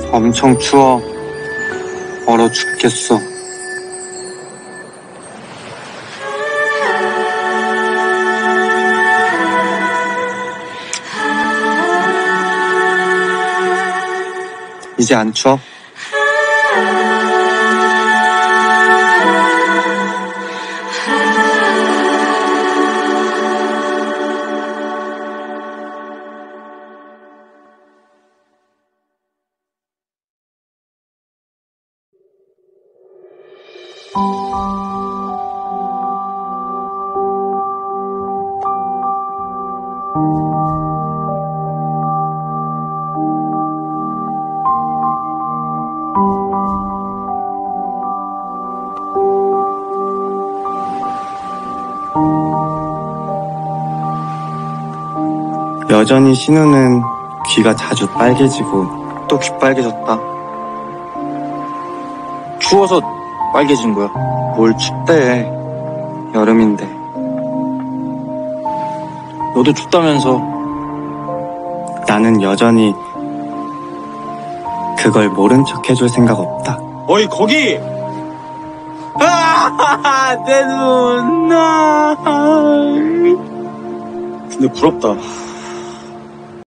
엄청 추워. 얼어 죽겠어. 이제 안 추워? 여전히 신우는 귀가 자주 빨개지고 또 귀 빨개졌다. 추워서 빨개진 거야. 뭘 춥대. 여름인데. 너도 춥다면서. 나는 여전히 그걸 모른 척 해줄 생각 없다. 어이 거기! 내 눈. 근데 부럽다.